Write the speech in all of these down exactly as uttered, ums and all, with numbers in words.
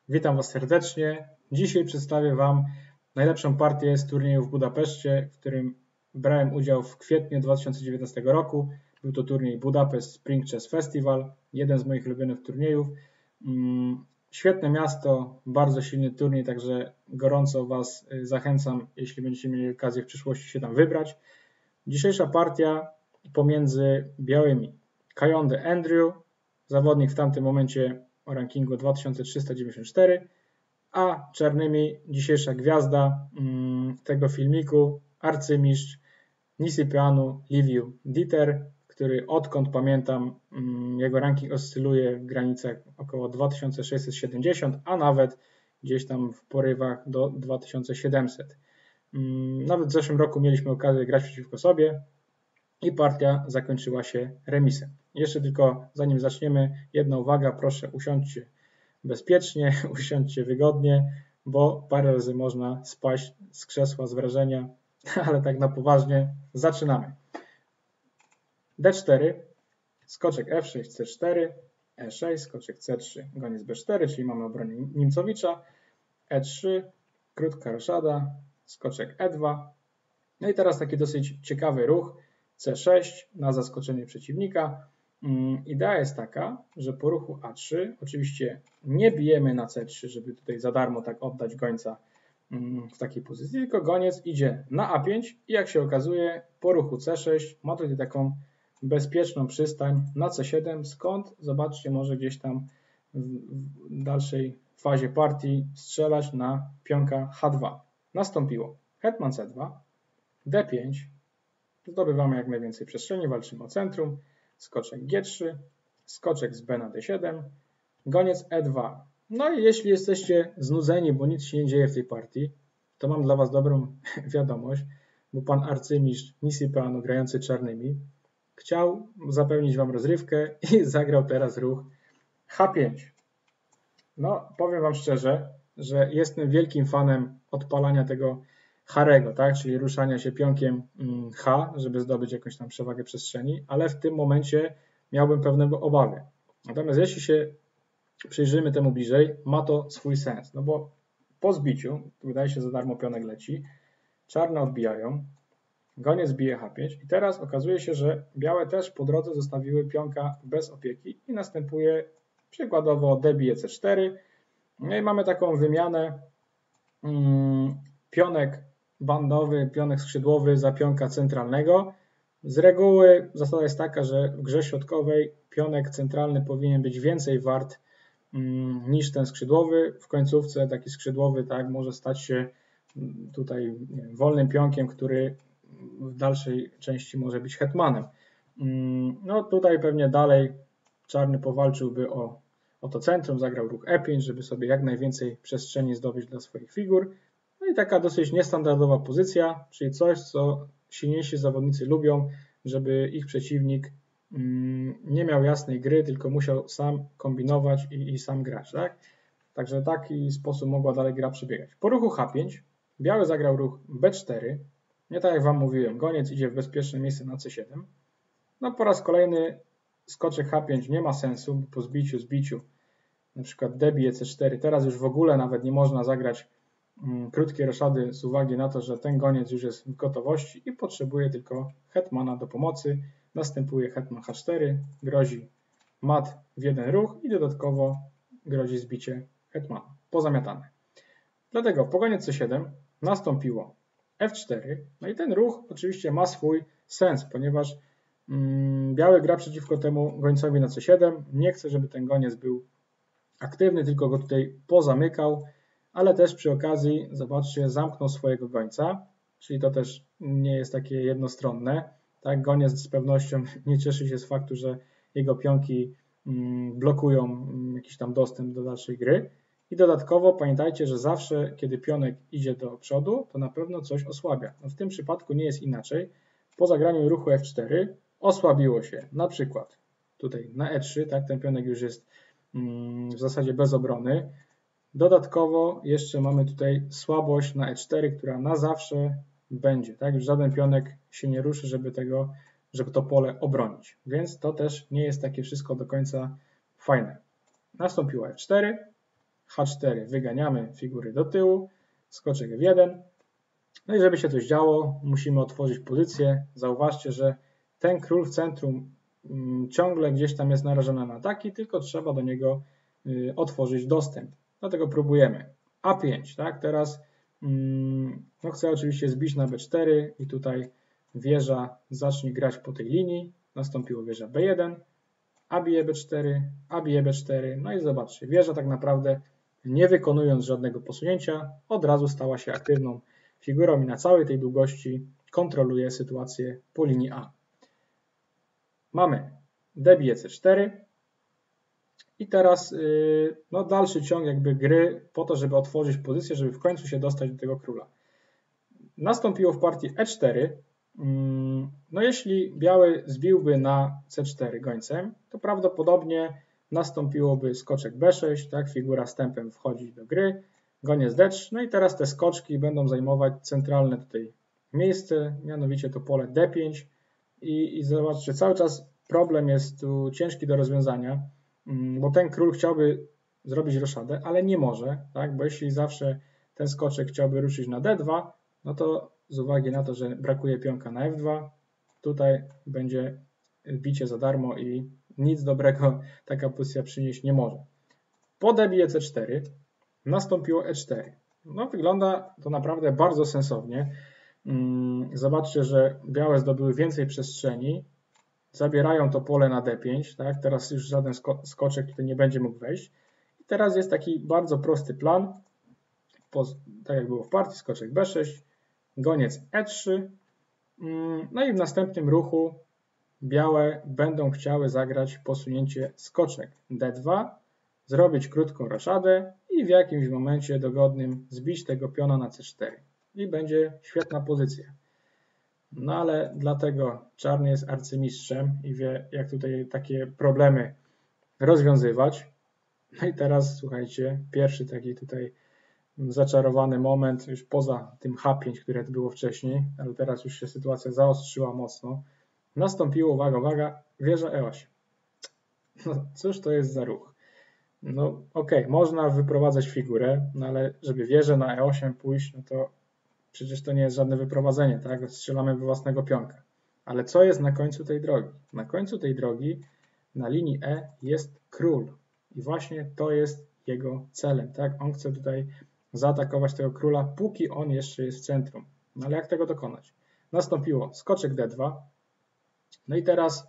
Witam Was serdecznie. Dzisiaj przedstawię Wam najlepszą partię z turnieju w Budapeszcie, w którym brałem udział w kwietniu dwa tysiące dziewiętnastego roku. Był to turniej Budapest Spring Chess Festival, jeden z moich ulubionych turniejów. Świetne miasto, bardzo silny turniej, także gorąco Was zachęcam, jeśli będziecie mieli okazję w przyszłości się tam wybrać. Dzisiejsza partia pomiędzy białymi Kayonde Andrew, zawodnik w tamtym momencie o rankingu dwa tysiące trzysta dziewięćdziesiąt cztery, a czarnymi dzisiejsza gwiazda tego filmiku, arcymistrz Nisipeanu Liviu Dieter, który odkąd pamiętam jego ranking oscyluje w granicach około dwa tysiące sześćset siedemdziesiąt, a nawet gdzieś tam w porywach do dwa tysiące siedemset. Nawet w zeszłym roku mieliśmy okazję grać przeciwko sobie i partia zakończyła się remisem. Jeszcze tylko zanim zaczniemy, jedna uwaga, proszę usiądźcie bezpiecznie, usiądźcie wygodnie, bo parę razy można spaść z krzesła z wrażenia, ale tak na poważnie zaczynamy. D cztery, skoczek F sześć, C cztery, E sześć, skoczek C trzy, goniec B cztery, czyli mamy obronę Nimcowicza, E trzy, krótka roszada, skoczek E dwa. No i teraz taki dosyć ciekawy ruch, C sześć na zaskoczenie przeciwnika. Idea jest taka, że po ruchu A trzy oczywiście nie bijemy na C trzy, żeby tutaj za darmo tak oddać gońca w takiej pozycji, tylko goniec idzie na A pięć i jak się okazuje po ruchu C sześć ma tutaj taką bezpieczną przystań na C siedem, skąd zobaczcie może gdzieś tam w dalszej fazie partii strzelać na pionka H dwa. Nastąpiło hetman C dwa, D pięć, zdobywamy jak najwięcej przestrzeni, walczymy o centrum, skoczek G trzy, skoczek z B na D siedem, goniec E dwa. No i jeśli jesteście znudzeni, bo nic się nie dzieje w tej partii, to mam dla Was dobrą wiadomość, bo pan arcymistrz Nisipeanu grający czarnymi chciał zapewnić Wam rozrywkę i zagrał teraz ruch H pięć. No, powiem Wam szczerze, że jestem wielkim fanem odpalania tego Harego, tak? Czyli ruszania się pionkiem H, żeby zdobyć jakąś tam przewagę przestrzeni, ale w tym momencie miałbym pewne obawy. Natomiast jeśli się przyjrzymy temu bliżej, ma to swój sens, no bo po zbiciu, wydaje się za darmo pionek leci, czarne odbijają, goniec bije H pięć i teraz okazuje się, że białe też po drodze zostawiły pionka bez opieki i następuje przykładowo D bije C cztery, no i mamy taką wymianę hmm, pionek bandowy, pionek skrzydłowy za pionka centralnego. Z reguły zasada jest taka, że w grze środkowej pionek centralny powinien być więcej wart mm, niż ten skrzydłowy. W końcówce taki skrzydłowy tak może stać się tutaj nie wiem, wolnym pionkiem, który w dalszej części może być hetmanem. Mm, no tutaj pewnie dalej czarny powalczyłby o, o to centrum, zagrał ruch E pięć, żeby sobie jak najwięcej przestrzeni zdobyć dla swoich figur. No i taka dosyć niestandardowa pozycja, czyli coś, co silniejsi zawodnicy lubią, żeby ich przeciwnik nie miał jasnej gry, tylko musiał sam kombinować i, i sam grać. Tak? Także w taki sposób mogła dalej gra przebiegać. Po ruchu H pięć biały zagrał ruch B cztery. Nie tak jak Wam mówiłem, goniec idzie w bezpieczne miejsce na C siedem. No po raz kolejny skoczek H pięć nie ma sensu, bo po zbiciu, zbiciu na przykład D bije C cztery. Teraz już w ogóle nawet nie można zagrać krótkie roszady z uwagi na to, że ten goniec już jest w gotowości i potrzebuje tylko hetmana do pomocy. Następuje hetman H cztery, grozi mat w jeden ruch i dodatkowo grozi zbicie hetmana, pozamiatane. Dlatego po goniec C siedem nastąpiło F cztery, no i ten ruch oczywiście ma swój sens, ponieważ mm, biały gra przeciwko temu gońcowi na C siedem, nie chce, żeby ten goniec był aktywny, tylko go tutaj pozamykał, ale też przy okazji, zobaczcie, zamknął swojego gońca, czyli to też nie jest takie jednostronne. Tak, goniec z pewnością nie cieszy się z faktu, że jego pionki blokują jakiś tam dostęp do dalszej gry. I dodatkowo pamiętajcie, że zawsze, kiedy pionek idzie do przodu, to na pewno coś osłabia. No w tym przypadku nie jest inaczej. Po zagraniu ruchu F cztery osłabiło się na przykład tutaj na E trzy, tak, ten pionek już jest w zasadzie bez obrony. Dodatkowo jeszcze mamy tutaj słabość na E cztery, która na zawsze będzie. Tak? Już żaden pionek się nie ruszy, żeby, tego, żeby to pole obronić. Więc to też nie jest takie wszystko do końca fajne. Nastąpiło F cztery, H cztery wyganiamy figury do tyłu, skoczek F jeden. No i żeby się coś działo, musimy otworzyć pozycję. Zauważcie, że ten król w centrum ciągle gdzieś tam jest narażony na ataki, tylko trzeba do niego otworzyć dostęp. Dlatego próbujemy. A pięć, tak? Teraz no chcę oczywiście zbić na B cztery i tutaj wieża zacznie grać po tej linii. Nastąpiło wieża B jeden, A bije B cztery, A bije B cztery. No i zobaczcie, wieża tak naprawdę nie wykonując żadnego posunięcia od razu stała się aktywną figurą i na całej tej długości kontroluje sytuację po linii A. Mamy D bije C cztery i teraz yy, no dalszy ciąg jakby gry po to, żeby otworzyć pozycję, żeby w końcu się dostać do tego króla. Nastąpiło w partii E cztery. Yy, no jeśli biały zbiłby na C cztery gońcem, to prawdopodobnie nastąpiłoby skoczek B sześć, tak, figura stępem wchodzi do gry, goniec D trzy, no i teraz te skoczki będą zajmować centralne tutaj miejsce, mianowicie to pole D pięć i, i zobaczcie, cały czas problem jest tu ciężki do rozwiązania, bo ten król chciałby zrobić roszadę, ale nie może, tak, bo jeśli zawsze ten skoczek chciałby ruszyć na D dwa, no to z uwagi na to, że brakuje pionka na F dwa, tutaj będzie bicie za darmo i nic dobrego taka pozycja przynieść nie może. Po D bije C cztery nastąpiło E cztery. No wygląda to naprawdę bardzo sensownie. Zobaczcie, że białe zdobyły więcej przestrzeni, zabierają to pole na D pięć, tak? Teraz już żaden sko skoczek tutaj nie będzie mógł wejść. I teraz jest taki bardzo prosty plan, po, tak jak było w partii, skoczek B sześć, goniec E trzy, no i w następnym ruchu białe będą chciały zagrać posunięcie skoczek D dwa, zrobić krótką roszadę i w jakimś momencie dogodnym zbić tego piona na C cztery. I będzie świetna pozycja. No ale dlatego czarny jest arcymistrzem i wie, jak tutaj takie problemy rozwiązywać. No i teraz słuchajcie, pierwszy taki tutaj zaczarowany moment, już poza tym H pięć, które było wcześniej, ale teraz już się sytuacja zaostrzyła mocno. Nastąpiło, uwaga, uwaga, wieża E osiem. No cóż to jest za ruch? No okej, okay, można wyprowadzać figurę, no ale żeby wieżę na E osiem pójść, no to przecież to nie jest żadne wyprowadzenie, tak? Strzelamy we własnego pionka. Ale co jest na końcu tej drogi? Na końcu tej drogi na linii E jest król. I właśnie to jest jego celem, tak? On chce tutaj zaatakować tego króla, póki on jeszcze jest w centrum. No ale jak tego dokonać? Nastąpiło skoczek D dwa. No i teraz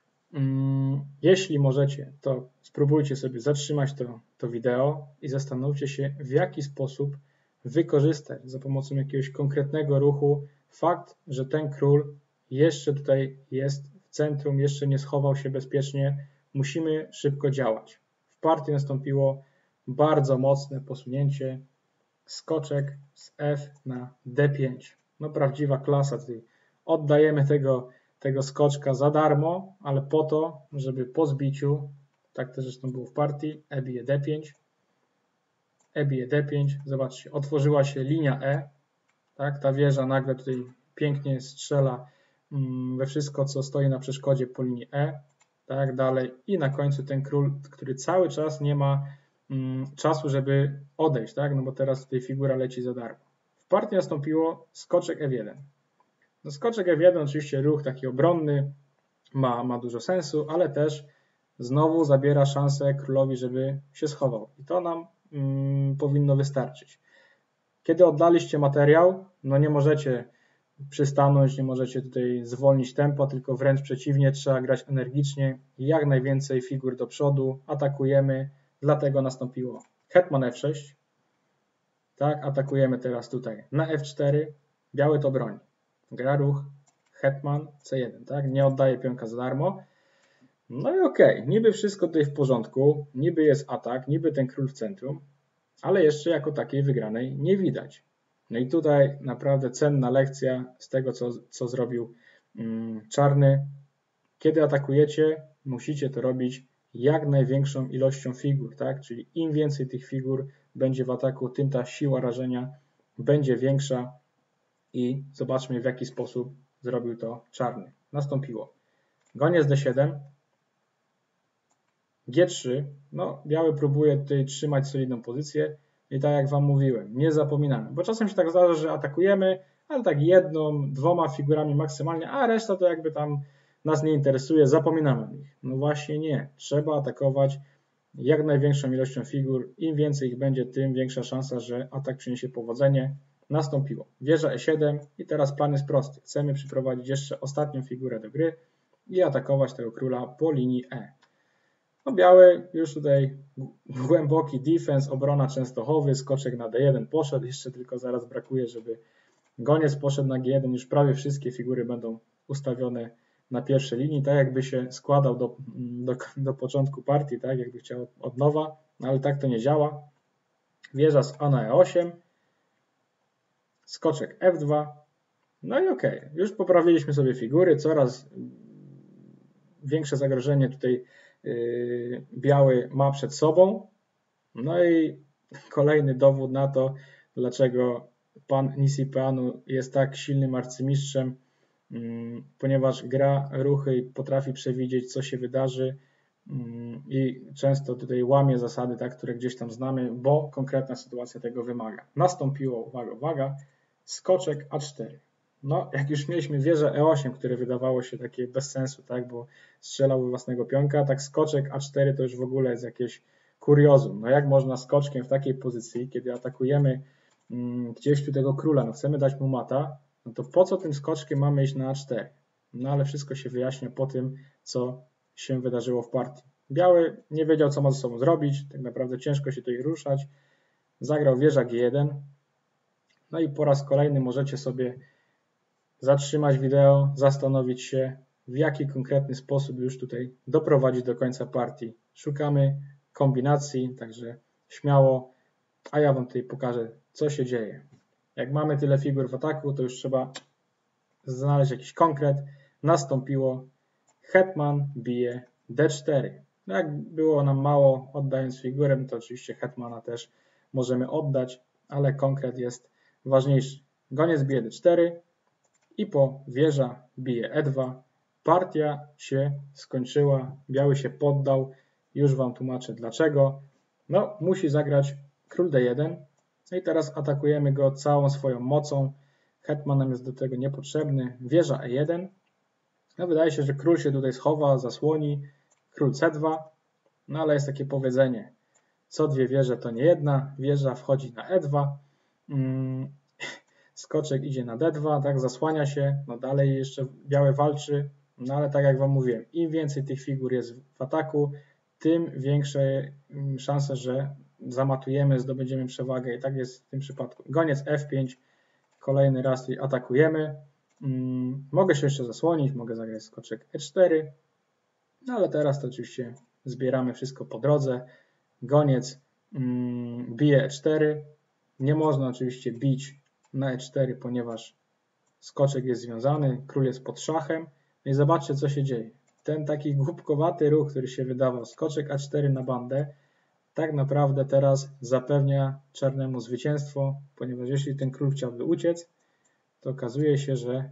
mm, jeśli możecie, to spróbujcie sobie zatrzymać to, to wideo i zastanówcie się, w jaki sposób wykorzystać za pomocą jakiegoś konkretnego ruchu fakt, że ten król jeszcze tutaj jest w centrum, jeszcze nie schował się bezpiecznie. Musimy szybko działać. W partii nastąpiło bardzo mocne posunięcie, skoczek z F na D pięć. No prawdziwa klasa. Tutaj oddajemy tego, tego skoczka za darmo, ale po to, żeby po zbiciu, tak też zresztą było w partii, E bije D pięć, E bije D pięć, zobaczcie, otworzyła się linia E, tak, ta wieża nagle tutaj pięknie strzela we wszystko, co stoi na przeszkodzie po linii E, tak dalej i na końcu ten król, który cały czas nie ma mm, czasu, żeby odejść, tak, no bo teraz tutaj figura leci za darmo. W partii nastąpiło skoczek F jeden. No skoczek F jeden oczywiście ruch taki obronny, ma, ma dużo sensu, ale też znowu zabiera szansę królowi, żeby się schował i to nam mm, powinno wystarczyć. Kiedy oddaliście materiał, no nie możecie przystanąć, nie możecie tutaj zwolnić tempa, tylko wręcz przeciwnie, trzeba grać energicznie i jak najwięcej figur do przodu, atakujemy, dlatego nastąpiło hetman F sześć, tak, atakujemy teraz tutaj na F cztery, biały to broni, gra ruch, hetman C jeden, tak, nie oddaje pionka za darmo, no i okej, okay, niby wszystko tutaj w porządku, niby jest atak, niby ten król w centrum, ale jeszcze jako takiej wygranej nie widać. No i tutaj naprawdę cenna lekcja z tego, co, co zrobił um, czarny. Kiedy atakujecie, musicie to robić jak największą ilością figur, tak? Czyli im więcej tych figur będzie w ataku, tym ta siła rażenia będzie większa i zobaczmy, w jaki sposób zrobił to czarny. Nastąpiło goniec D siedem, G trzy, no biały próbuje tutaj trzymać solidną pozycję i tak jak Wam mówiłem, nie zapominamy, bo czasem się tak zdarza, że atakujemy, ale tak jedną, dwoma figurami maksymalnie, a reszta to jakby tam nas nie interesuje, zapominamy o nich. No właśnie nie, trzeba atakować jak największą ilością figur, im więcej ich będzie, tym większa szansa, że atak przyniesie powodzenie. Nastąpiło wieża E siedem i teraz plan jest prosty. Chcemy przyprowadzić jeszcze ostatnią figurę do gry i atakować tego króla po linii E. No biały już tutaj głęboki defense, obrona Częstochowy, skoczek na D jeden poszedł, jeszcze tylko zaraz brakuje, żeby goniec poszedł na G jeden, już prawie wszystkie figury będą ustawione na pierwszej linii, tak jakby się składał do, do, do początku partii, tak jakby chciał od nowa, no ale tak to nie działa. Wieża z A na E osiem, skoczek F dwa, no i okej, okay. Już poprawiliśmy sobie figury, coraz większe zagrożenie tutaj yy, biały ma przed sobą, no i kolejny dowód na to, dlaczego pan Nisipeanu jest tak silnym arcymistrzem, ponieważ gra ruchy i potrafi przewidzieć, co się wydarzy i często tutaj łamie zasady, tak, które gdzieś tam znamy, bo konkretna sytuacja tego wymaga. Nastąpiło, uwaga, uwaga, skoczek A cztery. No, jak już mieliśmy wieżę E osiem, które wydawało się takie bez sensu, tak, bo strzelał własnego pionka, tak skoczek A cztery to już w ogóle jest jakieś kuriozum. No jak można skoczkiem w takiej pozycji, kiedy atakujemy mm, gdzieś tu tego króla, no chcemy dać mu mata, no to po co tym skoczkiem mamy iść na A cztery? No ale wszystko się wyjaśnia po tym, co się wydarzyło w partii. Biały nie wiedział, co ma ze sobą zrobić, tak naprawdę ciężko się tutaj ruszać. Zagrał wieża G jeden. No i po raz kolejny możecie sobie zatrzymać wideo, zastanowić się, w jaki konkretny sposób już tutaj doprowadzić do końca partii. Szukamy kombinacji, także śmiało, a ja Wam tutaj pokażę, co się dzieje. Jak mamy tyle figur w ataku, to już trzeba znaleźć jakiś konkret. Nastąpiło hetman bije D cztery. No jak było nam mało oddając figurę, to oczywiście hetmana też możemy oddać, ale konkret jest ważniejszy. Goniec bije D cztery i po wieża bije E dwa. Partia się skończyła, biały się poddał. Już Wam tłumaczę dlaczego. No, musi zagrać król D jeden. No i teraz atakujemy go całą swoją mocą. Hetman nam jest do tego niepotrzebny. Wieża E jeden. No wydaje się, że król się tutaj schowa, zasłoni. Król C dwa. No ale jest takie powiedzenie. Co dwie wieże to nie jedna. Wieża wchodzi na E dwa. Hmm. Skoczek idzie na D dwa, tak, zasłania się. No dalej jeszcze biały walczy. No ale tak jak Wam mówiłem, im więcej tych figur jest w ataku, tym większe szanse, że zamatujemy, zdobędziemy przewagę i tak jest w tym przypadku. Goniec F pięć, kolejny raz tutaj atakujemy. Hmm, mogę się jeszcze zasłonić, mogę zagrać skoczek E cztery, no ale teraz to oczywiście zbieramy wszystko po drodze. Goniec hmm, bije E cztery, nie można oczywiście bić na E cztery, ponieważ skoczek jest związany, król jest pod szachem. No i zobaczcie, co się dzieje. Ten taki głupkowaty ruch, który się wydawał, skoczek A cztery na bandę, tak naprawdę teraz zapewnia czarnemu zwycięstwo, ponieważ jeśli ten król chciałby uciec, to okazuje się, że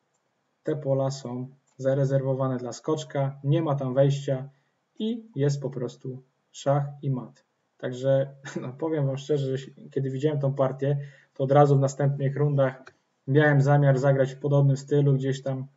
te pola są zarezerwowane dla skoczka, nie ma tam wejścia i jest po prostu szach i mat. Także no, powiem Wam szczerze, że kiedy widziałem tą partię, to od razu w następnych rundach miałem zamiar zagrać w podobnym stylu, gdzieś tam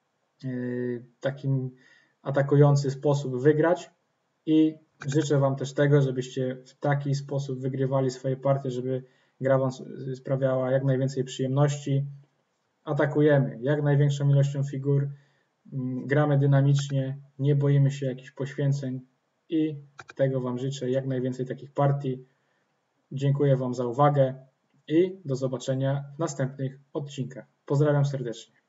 yy, takim atakujący sposób wygrać i życzę Wam też tego, żebyście w taki sposób wygrywali swoje partie, żeby gra Wam sprawiała jak najwięcej przyjemności. Atakujemy jak największą ilością figur, gramy dynamicznie, nie boimy się jakichś poświęceń i tego Wam życzę, jak najwięcej takich partii. Dziękuję Wam za uwagę i do zobaczenia w następnych odcinkach. Pozdrawiam serdecznie.